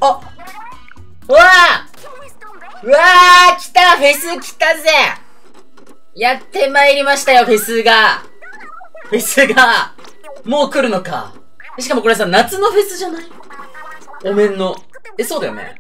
あ、うわーうわー来たフェス来たぜやってまいりましたよ、フェスがもう来るのか。しかもこれさ、夏のフェスじゃない？お面の。そうだよね。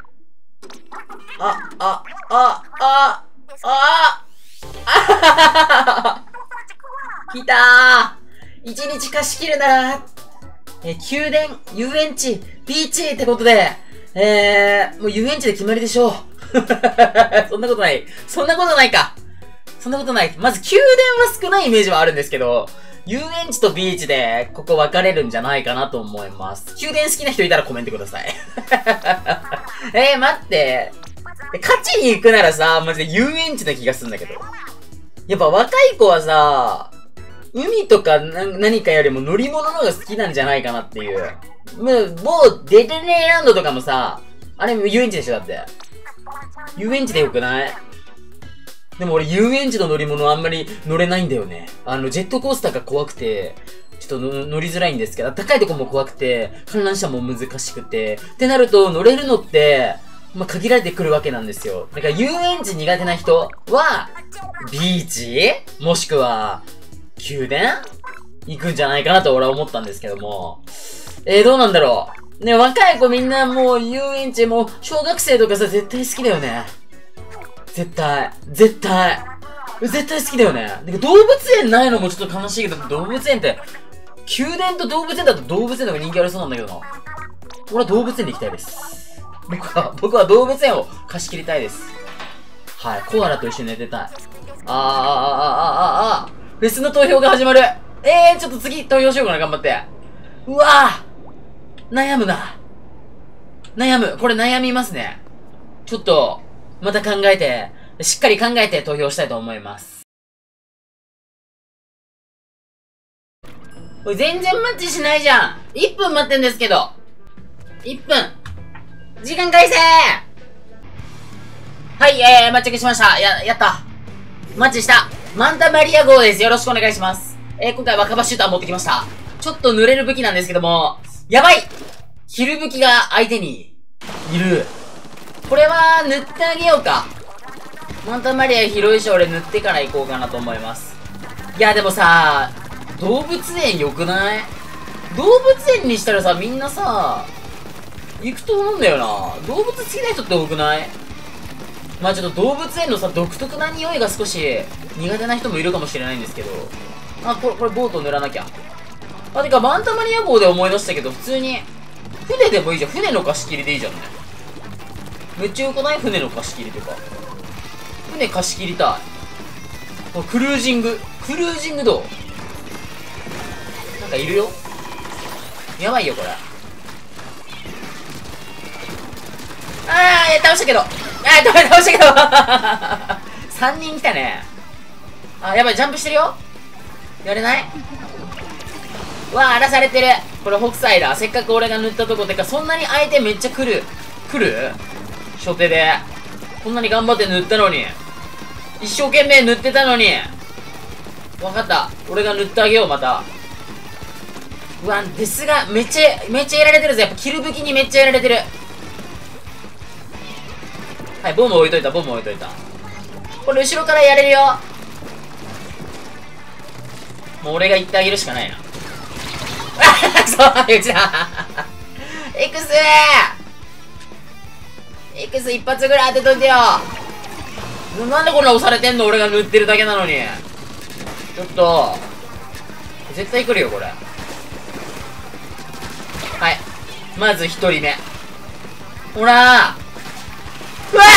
来たー！一日貸し切るなら、宮殿、遊園地、ビーチってことで、もう遊園地で決まりでしょう。そんなことない。そんなことないか。そんなことない。まず宮殿は少ないイメージはあるんですけど、遊園地とビーチで、ここ分かれるんじゃないかなと思います。宮殿好きな人いたらコメントください。待って。勝ちに行くならさ、マジで遊園地な気がするんだけど。やっぱ若い子はさ、海とか何かよりも乗り物の方が好きなんじゃないかなっていう。もう、ディズニーランドとかもさ、あれ遊園地でしょだって。遊園地でよくない？でも俺遊園地の乗り物あんまり乗れないんだよね。ジェットコースターが怖くて、ちょっと乗りづらいんですけど、高いとこも怖くて、観覧車も難しくて、ってなると乗れるのって、まあ、限られてくるわけなんですよ。だから遊園地苦手な人は、ビーチもしくは、宮殿行くんじゃないかなと俺は思ったんですけども。どうなんだろう。ね、若い子みんなもう遊園地もう小学生とかさ、絶対好きだよね。絶対好きだよね。だけど動物園ないのもちょっと悲しいけど、動物園って、宮殿と動物園だと動物園の方が人気ありそうなんだけどな。俺は動物園に行きたいです。僕は動物園を貸し切りたいです。はい、コアラと一緒に寝てたい。フェスの投票が始まる。ちょっと次投票しようかな、頑張って。うわぁ悩むな。これ悩みますね。ちょっと、また考えて、しっかり考えて投票したいと思います。これ全然マッチしないじゃん。1分待ってんですけど。1分。時間返せー。はい、マッチングしました。やった。マッチした。マンタマリア号です。よろしくお願いします。今回はカバシューター持ってきました。ちょっと濡れる武器なんですけども、やばい！ヒル武器が相手にいる。これは塗ってあげようか。マンタマリア広いし俺塗ってから行こうかなと思います。いやでもさ、動物園良くない？動物園にしたらさ、みんなさ、行くと思うんだよな。動物好きな人って多くない？まあちょっと動物園のさ、独特な匂いが少し苦手な人もいるかもしれないんですけど。これボート塗らなきゃ。てか、マンタマリア号で思い出したけど、普通に、船でもいいじゃん。船の貸し切りでいいじゃんね。めっちゃよくない？船の貸し切りとか。船貸し切りたい。クルージングどう？なんかいるよ。やばいよ、これ。倒したけど。倒したけど。3人来たね。やばい、ジャンプしてるよ。やれない？うわ、荒らされてる。これ北斎だ。せっかく俺が塗ったとこ。てか、そんなに相手めっちゃ来る初手で。こんなに頑張って塗ったのに。一生懸命塗ってたのに。わかった。俺が塗ってあげよう、また。うわ、ですが、めっちゃやられてるぜ。やっぱ、キル武器にめっちゃやられてる。はい、ボム置いといた。これ、後ろからやれるよ。もう俺が言ってあげるしかないな。そう、うちだ。X 一発ぐらい当てといてよ。なんでこんな押されてんの？俺が塗ってるだけなのに。ちょっと、絶対来るよ、これ。はい。まず一人目。ほらー。うわ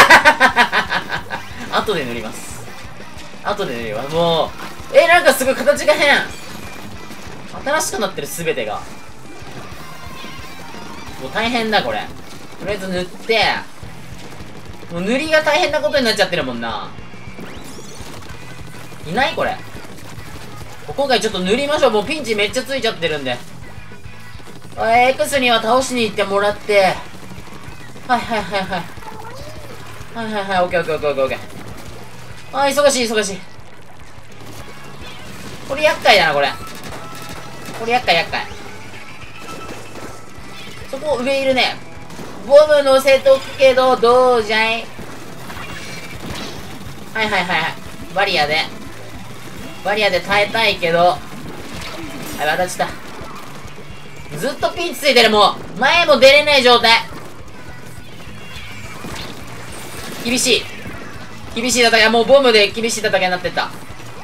ー後で塗ります。もう、なんかすごい形が変。新しくなってる、すべてが。もう大変だ、これ。とりあえず塗って、もう塗りが大変なことになっちゃってるもんな。いないこれ。今回ちょっと塗りましょう。もうピンチめっちゃついちゃってるんで。X には倒しに行ってもらって。はい、オッケー。忙しい。これ厄介だな、これ厄介。そこ上いるね。 ボム乗せとくけど、どうじゃい？はいはいはいはい。バリアで耐えたいけど。はい、当たっちゃった。ずっとピンチついてる、もう。前も出れない状態。厳しい戦い。もうボムで厳しい戦いになってった。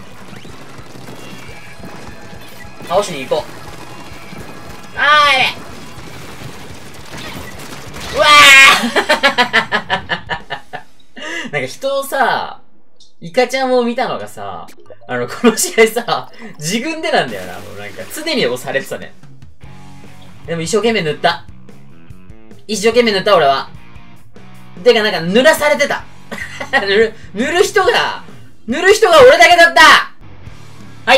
倒しに行こう。あー、やべ。うわーなんか人をさ、イカちゃんを見たのがさ、この試合さ、自分でなんだよな。なんか常に押されてたね。でも一生懸命塗った。俺は。てかなんか塗らされてた。塗る人が俺だけだった。はい、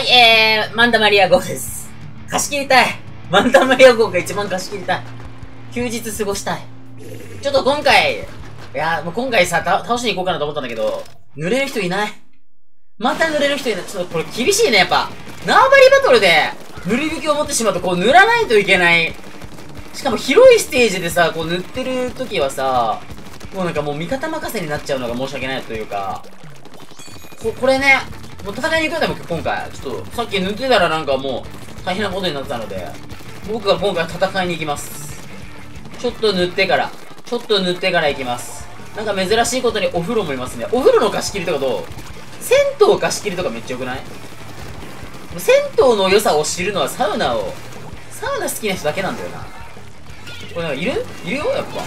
マンダマリア号です。貸し切りたい。マンダマリア号が一番貸し切りたい。休日過ごしたい。ちょっと今回さ、倒しに行こうかなと思ったんだけど、塗れる人いない。また塗れる人いない。ちょっとこれ厳しいね、やっぱ。縄張りバトルで、塗り引きを持ってしまうとこう塗らないといけない。しかも広いステージでさ、こう塗ってる時はさ、もうなんかもう味方任せになっちゃうのが申し訳ないというか、これね、もう戦いに行くんだもん、今回。ちょっと、さっき塗ってたらなんかもう、大変なことになってたので、僕が今回戦いに行きます。ちょっと塗ってから行きます。なんか珍しいことにお風呂もいますね。お風呂の貸し切りとかどう？銭湯貸し切りとかめっちゃ良くない？銭湯の良さを知るのはサウナ好きな人だけなんだよな。これなんかいるよ、やっぱ。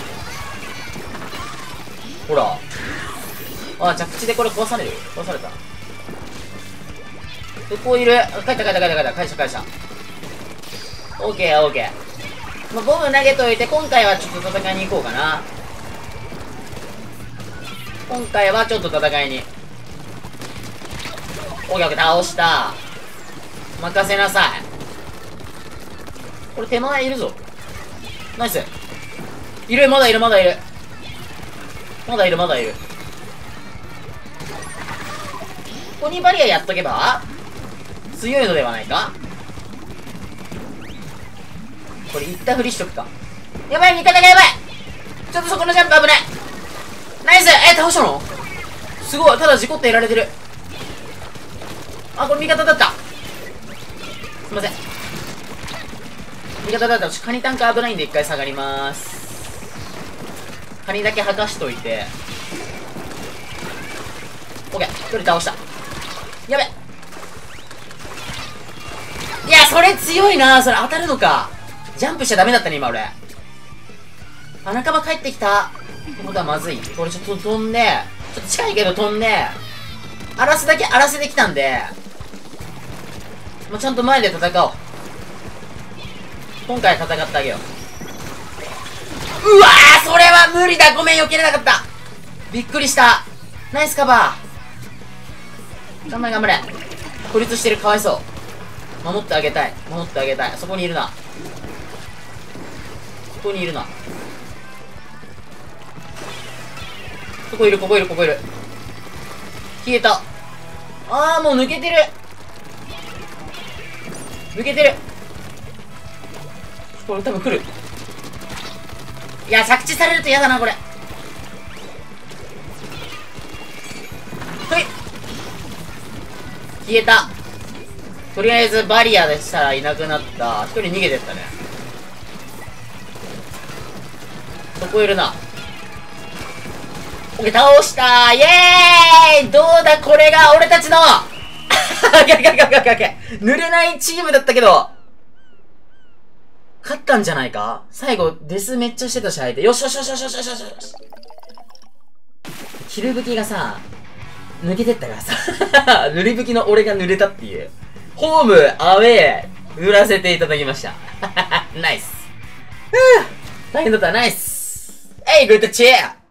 ほら。あ、着地でこれ壊された。どこいる？帰った。返した。オッケー。まあ、ボム投げといて、今回はちょっと戦いに行こうかな。オッケー、倒した。任せなさい。これ手前いるぞ。ナイス。まだいる。ここにバリアやっとけば強いのではないか。これいったふりしとくか。やばい、味方がやばい。ちょっとそこのジャンプ危ない。ナイス。倒したの？すごい。ただ事故っていられてる。あ、これ味方だった。すいません。味方だった。カニタンク危ないんで一回下がりまーす。カニだけ剥がしといて。オッケー。一人倒した。やべ。いや、それ強いな。それ当たるのか。ジャンプしちゃダメだったね、今俺。仲間帰ってきた。ってことはまずい。これちょっと飛んで、ちょっと近いけど飛んで、荒らせてきたんで、もうちゃんと前で戦おう。今回戦ってあげよう。うわー、それは無理だ。ごめん、避けれなかった。びっくりした。ナイスカバー。頑張れ。孤立してる、かわいそう。守ってあげたい。そこにいるな。ここにいる。消えた。あー、もう抜けてる。これ多分来る。いや、着地されると嫌だな、これ。はい。消えた。とりあえずバリアでしたらいなくなった。一人逃げてったね。そこいるな。オッケー、倒したー。イエーイ。どうだ、これが俺たちの濡れないチームだったけど、勝ったんじゃないか。最後、デスめっちゃしてたし、相手。よし。キル吹きがさ、抜けてったからさ、塗り吹きの俺が濡れたっていう。ホーム、アウェー、塗らせていただきました。ナイス。大変だった、ナイス。グッドチェア